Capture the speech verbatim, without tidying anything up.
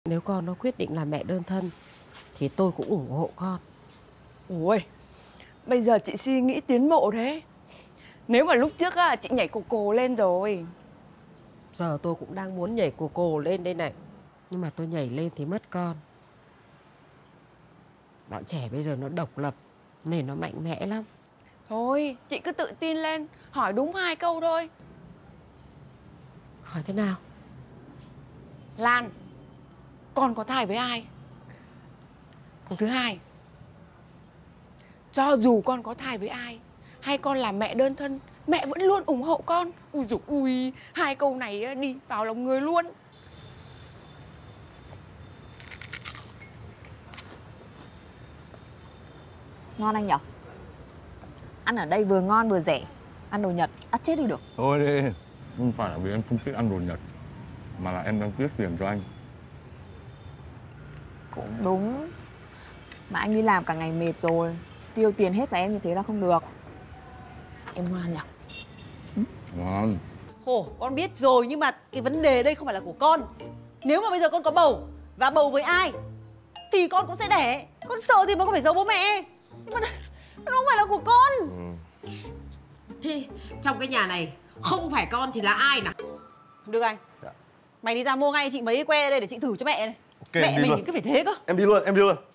Nếu con nó quyết định là mẹ đơn thân thì tôi cũng ủng hộ con. Ôi, bây giờ chị suy nghĩ tiến bộ thế. Nếu mà lúc trước á, chị nhảy cồ cồ lên rồi. Giờ tôi cũng đang muốn nhảy cồ cồ lên đây này. Nhưng mà tôi nhảy lên thì mất con. Bọn trẻ bây giờ nó độc lập nên nó mạnh mẽ lắm. Thôi, chị cứ tự tin lên, hỏi đúng hai câu thôi. Hỏi thế nào? Lan, con có thai với ai? Câu thứ hai, cho dù con có thai với ai hay con là mẹ đơn thân, mẹ vẫn luôn ủng hộ con. Ui dồi ui, hai câu này đi vào lòng người luôn. Ngon anh nhở? Ăn ở đây vừa ngon vừa rẻ. Ăn đồ Nhật, ắt chết đi được. Thôi đi, không phải là vì em không thích ăn đồ Nhật, mà là em đang tiếc tiền cho anh. Cũng đúng. Mà anh đi làm cả ngày mệt rồi, tiêu tiền hết vào em như thế là không được. Em ngoan nhở? Ừ? Ngon. Khổ, con biết rồi, nhưng mà cái vấn đề đây không phải là của con. Nếu mà bây giờ con có bầu, và bầu với ai thì con cũng sẽ đẻ. Con sợ thì mà con phải giấu bố mẹ. Nhưng mà nó không phải là của con. Ừ. Thì trong cái nhà này không phải con thì là ai nào? Được anh. Dạ. Mày đi ra mua ngay chị mấy que đây để chị thử cho mẹ này. Okay, Mẹ mình luôn. thì cứ phải thế cơ. Em đi luôn, em đi luôn.